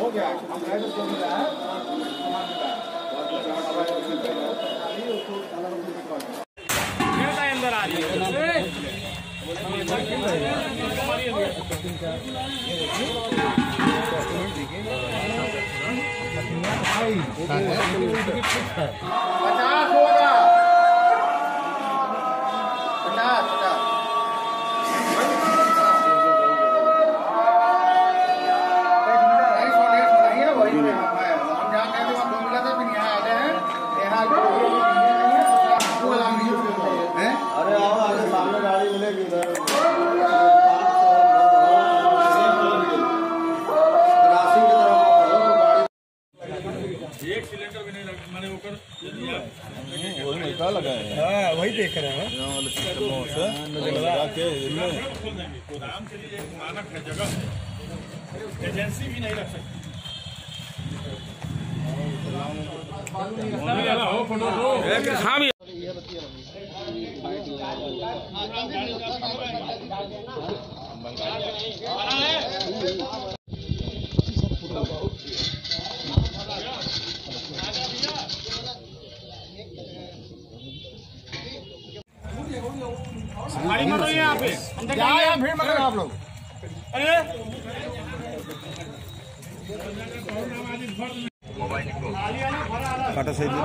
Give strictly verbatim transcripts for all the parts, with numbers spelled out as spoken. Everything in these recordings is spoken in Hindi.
हो गया, हम गए तो जो मिला है सामान मिला है। अंदर आ पचास होगा, पचास पचास एक सिलेंडर भी नहीं मैंने ऊपर वही निकाल लगा है। हाँ वही देख रहे हैं गोदाम के लिए एक मानक है, जगह एजेंसी भी नहीं रख सकती। हाँ भी गाड़ी मत रही है यहाँ पे, यहाँ भीड़ मत आप लोग। अरे काटा सही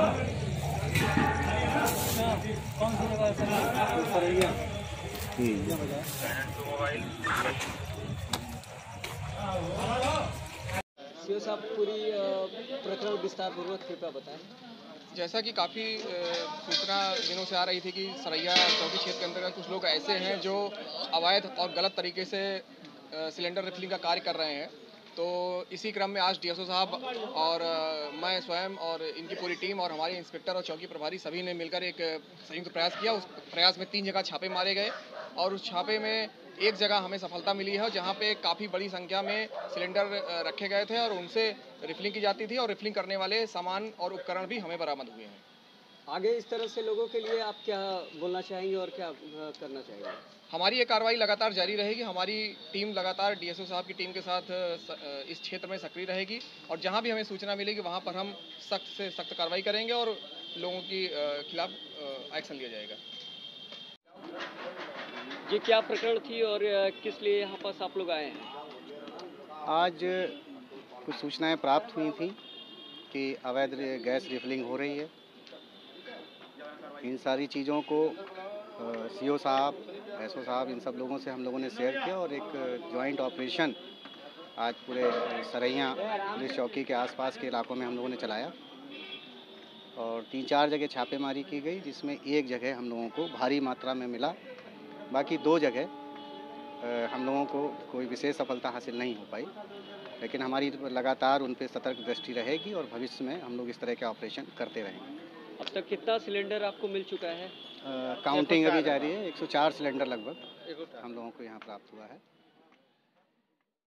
सीओ साहब पूरी प्रकरण विस्तार पूर्वक कृपया बताएं। जैसा कि काफ़ी सूचना दिनों से आ रही थी कि सरैया चौकी क्षेत्र के अंतर्गत कुछ लोग ऐसे हैं जो अवैध और गलत तरीके से सिलेंडर रिफिलिंग का कार्य कर रहे हैं। तो इसी क्रम में आज डीएसओ साहब और मैं स्वयं और इनकी पूरी टीम और हमारे इंस्पेक्टर और चौकी प्रभारी सभी ने मिलकर एक संयुक्त प्रयास किया। उस प्रयास में तीन जगह छापे मारे गए और उस छापे में एक जगह हमें सफलता मिली है जहां पे काफ़ी बड़ी संख्या में सिलेंडर रखे गए थे और उनसे रिफिलिंग की जाती थी और रिफिलिंग करने वाले सामान और उपकरण भी हमें बरामद हुए हैं। आगे इस तरह से लोगों के लिए आप क्या बोलना चाहेंगे और क्या करना चाहेंगे? हमारी ये कार्रवाई लगातार जारी रहेगी। हमारी टीम लगातार डीएसओ साहब की टीम के साथ इस क्षेत्र में सक्रिय रहेगी और जहां भी हमें सूचना मिलेगी वहां पर हम सख्त से सख्त कार्रवाई करेंगे और लोगों के खिलाफ एक्शन लिया जाएगा। ये क्या प्रकरण थी और किस लिए यहाँ पास आप लोग आए हैं? आज कुछ सूचनाएं प्राप्त हुई थी कि अवैध गैस रिफिलिंग हो रही है। इन सारी चीज़ों को सीओ साहब, एसओ साहब, इन सब लोगों से हम लोगों ने शेयर किया और एक जॉइंट ऑपरेशन आज पूरे सरैया पुलिस चौकी के आसपास के इलाकों में हम लोगों ने चलाया और तीन चार जगह छापेमारी की गई, जिसमें एक जगह हम लोगों को भारी मात्रा में मिला। बाकी दो जगह हम लोगों को कोई विशेष सफलता हासिल नहीं हो पाई, लेकिन हमारी लगातार उन पर सतर्क दृष्टि रहेगी और भविष्य में हम लोग इस तरह के ऑपरेशन करते रहेंगे। अब तक कितना सिलेंडर आपको मिल चुका है? काउंटिंग अभी जारी है। एक सौ चार सिलेंडर लगभग हम लोगों को यहाँ प्राप्त हुआ है।